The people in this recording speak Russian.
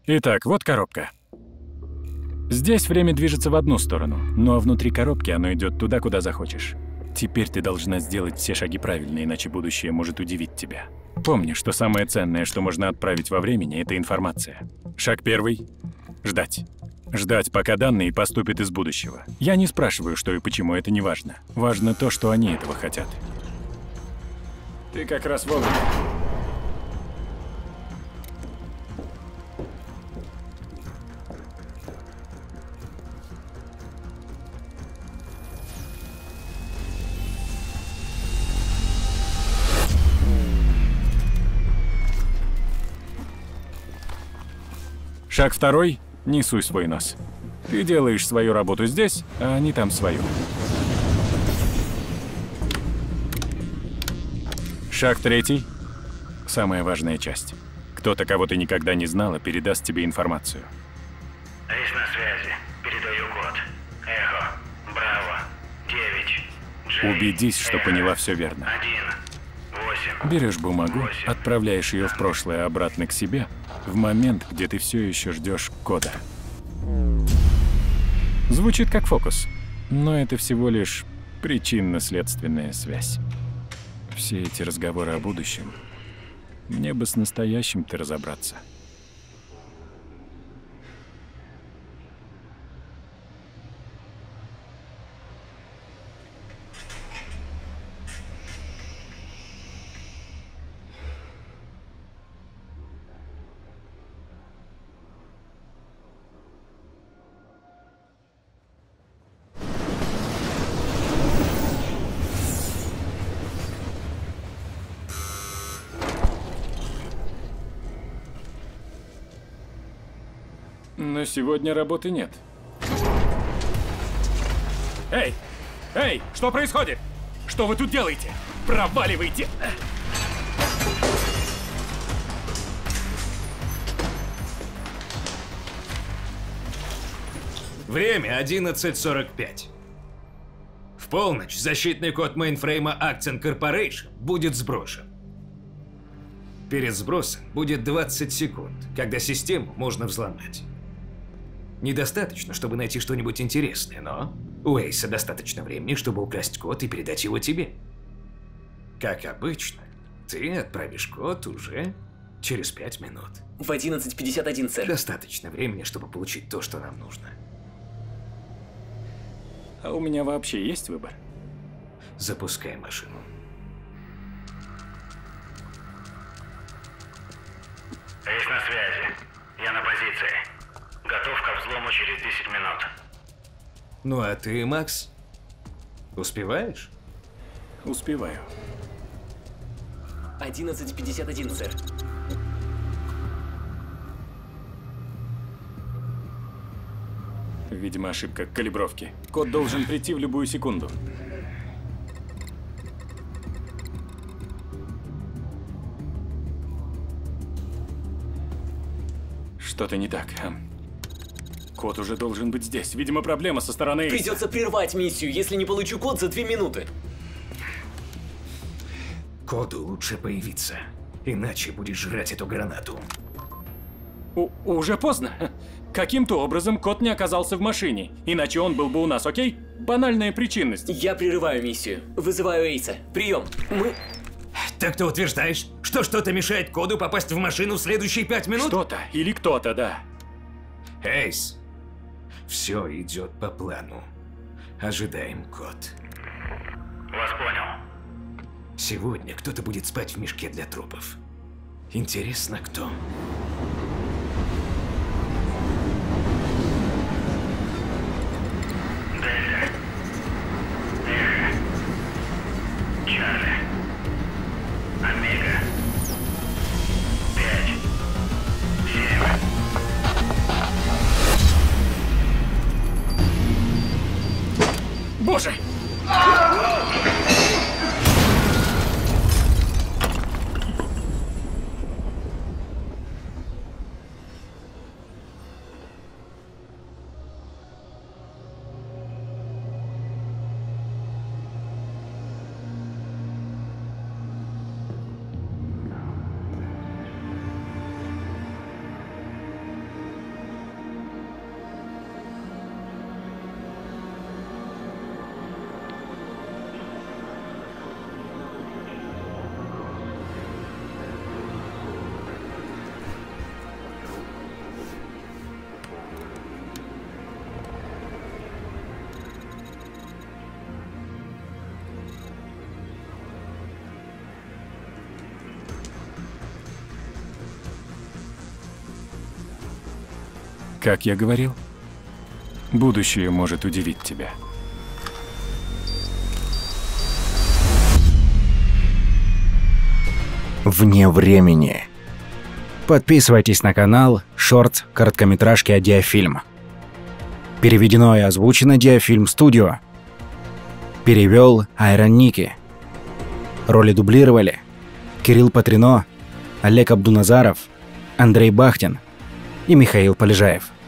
Итак, вот коробка. Здесь время движется в одну сторону, ну а внутри коробки оно идет туда, куда захочешь. Теперь ты должна сделать все шаги правильно, иначе будущее может удивить тебя. Помни, что самое ценное, что можно отправить во времени, это информация. Шаг первый — ждать. Ждать, пока данные поступят из будущего. Я не спрашиваю, что и почему, это не важно. Важно то, что они этого хотят. Ты как раз вовремя. Шаг второй — не суй свой нос. Ты делаешь свою работу здесь, а они там свою. Шаг третий — самая важная часть. Кто-то, кого ты никогда не знала, передаст тебе информацию. Рейс на связи. Передаю код. Эхо. Браво. 9. Джей. Убедись, что Эхо. поняла все верно. 1. 8. Берешь бумагу, отправляешь ее в прошлое обратно к себе, в момент, где ты все еще ждешь кода. Звучит как фокус, но это всего лишь причинно-следственная связь. Все эти разговоры о будущем, мне бы с настоящим-то разобраться. Но сегодня работы нет. Эй! Эй! Что происходит? Что вы тут делаете? Проваливайте! Время 11:45. В полночь защитный код мейнфрейма Accent Corporation будет сброшен. Перед сбросом будет 20 секунд, когда систему можно взломать. Недостаточно, чтобы найти что-нибудь интересное, но у Эйса достаточно времени, чтобы украсть код и передать его тебе. Как обычно, ты отправишь код уже через 5 минут. В 11:51, сэр. Достаточно времени, чтобы получить то, что нам нужно. А у меня вообще есть выбор? Запускай машину. Рейс на связи. Я на позиции. Готов ко взлому через 10 минут. Ну а ты, Макс, успеваешь? Успеваю. 11:51, сэр. Видимо, ошибка калибровки. Код должен прийти в любую секунду. Что-то не так. Код уже должен быть здесь. Видимо, проблема со стороны Эйса. Придется прервать миссию, если не получу код за 2 минуты. Коду лучше появиться, иначе будешь жрать эту гранату. Уже поздно. Каким-то образом код не оказался в машине, иначе он был бы у нас, окей? Банальная причинность. Я прерываю миссию. Вызываю Эйса. Прием. Мы... Так ты утверждаешь, что что-то мешает коду попасть в машину в следующие 5 минут? Что-то или кто-то, да. Эйс, все идет по плану. Ожидаем код. Вас понял. Сегодня кто-то будет спать в мешке для трупов. Интересно, кто? Дельта. Эхо. Чарли. Омега. 5. 7. Боже! Как я говорил, будущее может удивить тебя. Вне времени. Подписывайтесь на канал Шорт короткометражки о Диафильм. Переведено и озвучено Диафильм Студио. Перевел Айрон Ники. Роли дублировали Кирилл Патрино, Олег Абдуназаров, Андрей Бахтин и Михаил Полежаев.